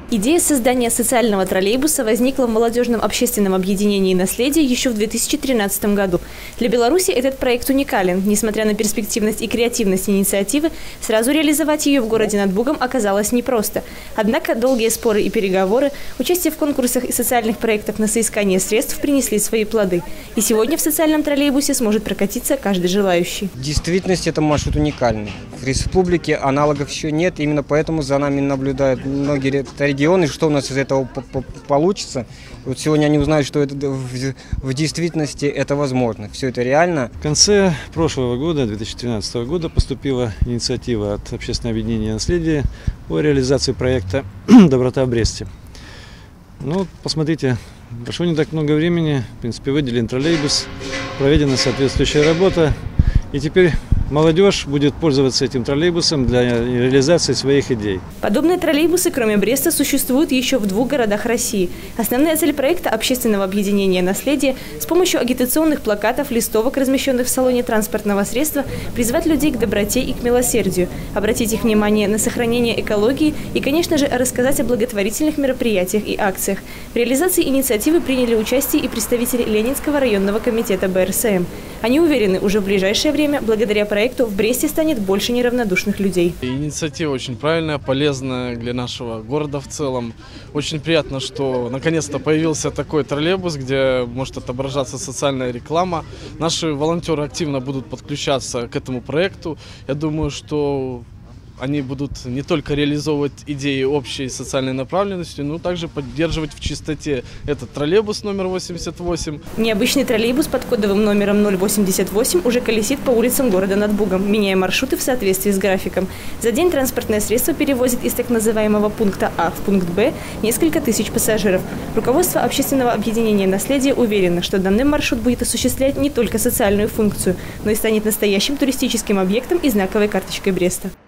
Идея создания социального троллейбуса возникла в молодежном общественном объединении «Наследие» еще в 2013 году. Для Беларуси этот проект уникален. Несмотря на перспективность и креативность инициативы, сразу реализовать ее в городе над Бугом оказалось непросто. Однако долгие споры и переговоры, участие в конкурсах и социальных проектах на соискание средств принесли свои плоды. И сегодня в социальном троллейбусе сможет прокатиться каждый желающий. В действительности это маршрут уникальный. В республике аналогов еще нет, именно поэтому за нами наблюдают многие регионы, что у нас из этого получится. Вот сегодня они узнают, что это в действительности это возможно. Все это реально. В конце прошлого года, 2013 года, поступила инициатива от общественного объединения «Наследие» о реализации проекта «Доброта в Бресте». Ну, посмотрите, прошло не так много времени, в принципе, выделен троллейбус, проведена соответствующая работа, и теперь молодежь будет пользоваться этим троллейбусом для реализации своих идей. Подобные троллейбусы, кроме Бреста, существуют еще в 2 городах России. Основная цель проекта общественного объединения «Наследие» с помощью агитационных плакатов, листовок, размещенных в салоне транспортного средства, призвать людей к доброте и к милосердию, обратить их внимание на сохранение экологии и, конечно же, рассказать о благотворительных мероприятиях и акциях. В реализации инициативы приняли участие и представители Ленинского районного комитета БРСМ. Они уверены, уже в ближайшее время, благодаря проекту, в Бресте станет больше неравнодушных людей. Инициатива очень правильная, полезная для нашего города в целом. Очень приятно, что наконец-то появился такой троллейбус, где может отображаться социальная реклама. Наши волонтеры активно будут подключаться к этому проекту. Я думаю, что они будут не только реализовывать идеи общей социальной направленности, но также поддерживать в чистоте этот троллейбус номер 88. Необычный троллейбус под кодовым номером 088 уже колесит по улицам города над Бугом, меняя маршруты в соответствии с графиком. За день транспортное средство перевозит из так называемого пункта А в пункт Б несколько тысяч пассажиров. Руководство общественного объединения «Наследие» уверено, что данный маршрут будет осуществлять не только социальную функцию, но и станет настоящим туристическим объектом и знаковой карточкой Бреста.